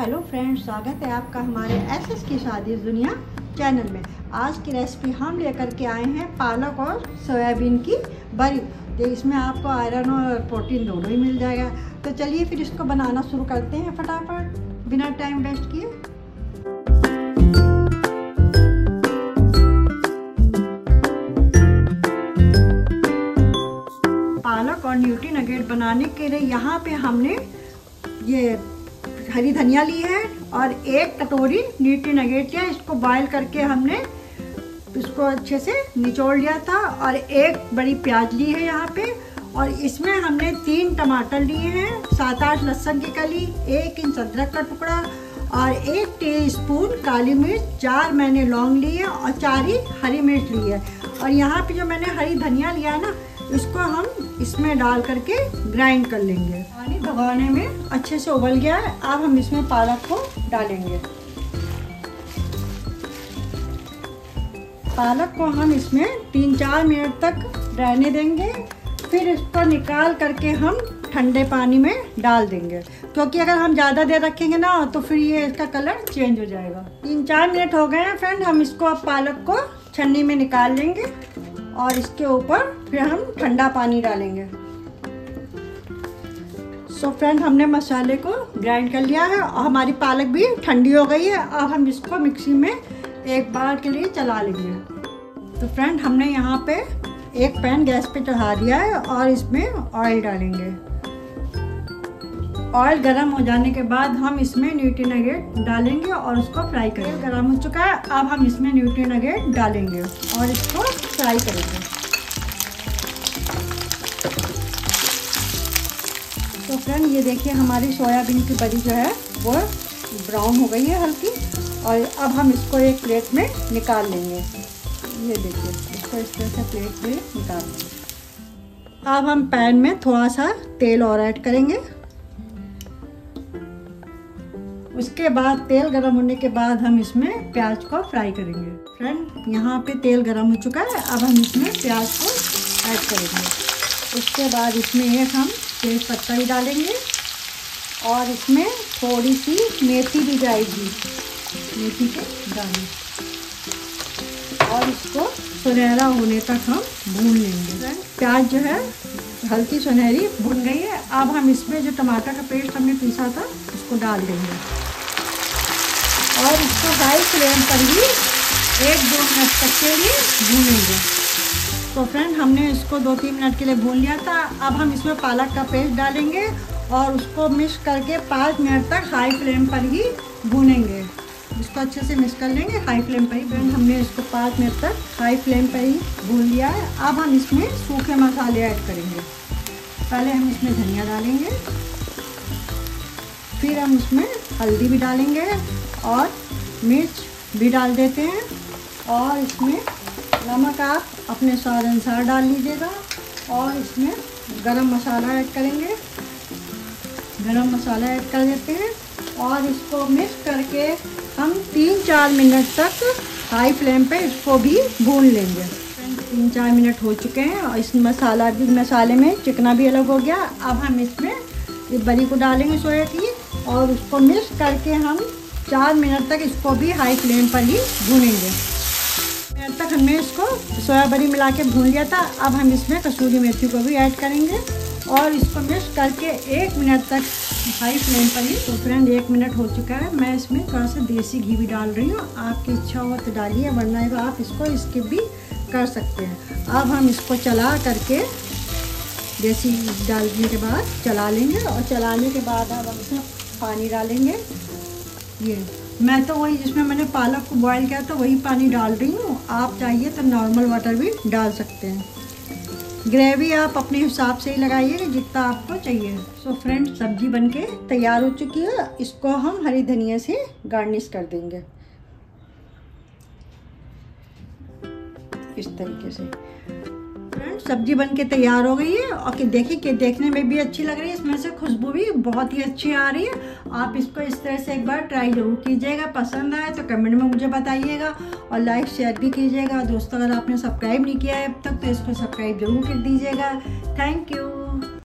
Hello friends, स्वागत है आपका हमारे एसएस की शादी दुनिया चैनल में। आज की रेसिपी हम लेकर के आए हैं पालक और सोयाबीन की बड़ी। तो इसमें आपको आयरन और प्रोटीन दोनों ही मिल जाएगा। तो चलिए फिर इसको बनाना शुरू करते हैं फटाफट बिना टाइम वेस्ट किए। पालक और न्यूट्री नगेट बनाने के लिए यहाँ पे हमने ये हरी धनिया ली है और एक कटोरी न्यूट्री नगेट लिया। इसको बॉईल करके हमने इसको अच्छे से निचोड़ लिया था। और एक बड़ी प्याज ली है यहाँ पे, और इसमें हमने 3 टमाटर लिए हैं, 7-8 लहसुन की कली, 1 इंच अदरक का टुकड़ा और 1 टीस्पून काली मिर्च, 4 मैंने लौंग ली है और 4 ही हरी मिर्च ली है। और यहाँ पे जो मैंने हरी धनिया लिया है ना, इसको हम इसमें डाल करके ग्राइंड कर लेंगे। पानी भगोने में अच्छे से उबल गया है। अब हम इसमें पालक को डालेंगे। पालक को हम इसमें 3-4 मिनट तक रहने देंगे। फिर इसको निकाल करके हम ठंडे पानी में डाल देंगे, क्योंकि अगर हम ज़्यादा देर रखेंगे ना तो फिर ये इसका कलर चेंज हो जाएगा। 3-4 मिनट हो गए हैं फ्रेंड। हम इसको अब पालक को छन्नी में निकाल लेंगे और इसके ऊपर फिर हम ठंडा पानी डालेंगे। सो फ्रेंड, हमने मसाले को ग्राइंड कर लिया है और हमारी पालक भी ठंडी हो गई है। अब हम इसको मिक्सी में एक बार के लिए चला लेंगे। तो फ्रेंड, हमने यहाँ पे एक पैन गैस पे चढ़ा दिया है और इसमें ऑयल डालेंगे। ऑयल गर्म हो जाने के बाद हम इसमें न्यूट्री नगेट डालेंगे और उसको फ्राई करेंगे। गर्म हो चुका है। अब हम इसमें न्यूट्री नगेट डालेंगे और इसको फ्राई करेंगे। तो फ्रेंड, ये देखिए हमारी सोयाबीन की बड़ी जो है वो ब्राउन हो गई है हल्की। और अब हम इसको एक प्लेट में निकाल लेंगे। ये देखिए, इसको इस तरह से प्लेट में निकाल लेंगे। अब हम पैन में थोड़ा सा तेल और ऐड करेंगे। उसके बाद तेल गरम होने के बाद हम इसमें प्याज को फ्राई करेंगे। फ्रेंड, यहाँ पे तेल गरम हो चुका है। अब हम इसमें प्याज को ऐड करेंगे। उसके बाद इसमें एक हम तेज पत्ता भी डालेंगे और इसमें थोड़ी सी मेथी भी जाएगी, मेथी के दाने, और इसको सुनहरा होने तक हम भून लेंगे। प्याज जो है हल्की सुनहरी भुन गई है। अब हम इसमें जो टमाटर का पेस्ट हमने पीसा था उसको डाल देंगे और इसको हाई फ्लेम पर ही 1-2 मिनट तक के लिए भूनेंगे। तो फ्रेंड, हमने इसको 2-3 मिनट के लिए भून लिया था। अब हम इसमें पालक का पेस्ट डालेंगे और उसको मिक्स करके 5 मिनट तक हाई फ्लेम पर ही भूनेंगे। इसको अच्छे से मिक्स कर लेंगे हाई फ्लेम पर ही। फ्रेंड, हमने इसको 5 मिनट तक हाई फ्लेम पर ही भून लिया है। अब हम इसमें सूखे मसाले ऐड करेंगे। पहले हम इसमें धनिया डालेंगे, फिर हम इसमें हल्दी भी डालेंगे और मिर्च भी डाल देते हैं। और इसमें नमक आप अपने स्वाद अनुसार डाल लीजिएगा। और इसमें गरम मसाला ऐड करेंगे, गरम मसाला ऐड कर देते हैं और इसको मिक्स करके हम 3-4 मिनट तक हाई फ्लेम पे इसको भी भून लेंगे। 3-4 मिनट हो चुके हैं और इस मसाले में चिकना भी अलग हो गया। अब हम इसमें ये बड़ी को डालेंगे सोया की और उसको मिक्स करके हम 4 मिनट तक इसको भी हाई फ्लेम पर ही भूनेंगे। मिनट तक हमने इसको सोया बड़ी मिला के भून लिया था। अब हम इसमें कसूरी मेथी को भी ऐड करेंगे और इसको मिक्स करके 1 मिनट तक हाई फ्लेम पर ही। तो फ्रेंड, 1 मिनट हो चुका है। मैं इसमें थोड़ा सा देसी घी भी डाल रही हूँ। आपकी इच्छा हो तो डालिए, वरना आप इसको स्किप भी कर सकते हैं। अब हम इसको चला करके देसी घी डालने के बाद चला लेंगे और चलाने के बाद अब हम इसमें पानी डालेंगे। ये मैं तो वही जिसमें मैंने पालक को बॉईल किया था वही पानी डाल रही हूँ। आप चाहिए तो नॉर्मल वाटर भी डाल सकते हैं। ग्रेवी आप अपने हिसाब से ही लगाइए जितना आपको चाहिए। सो फ्रेंड, सब्जी बनके तैयार हो चुकी है। इसको हम हरी धनिया से गार्निश कर देंगे इस तरीके से। फ्रेंड, सब्जी बनके तैयार हो गई है और देखिए कि देखने में भी अच्छी लग रही है। इसमें से खुशबू भी बहुत ही अच्छी आ रही है। आप इसको इस तरह से एक बार ट्राई जरूर कीजिएगा। पसंद आए तो कमेंट में मुझे बताइएगा और लाइक शेयर भी कीजिएगा। दोस्तों, अगर आपने सब्सक्राइब नहीं किया है अब तक तो इसको सब्सक्राइब जरूर कर दीजिएगा। Thank you.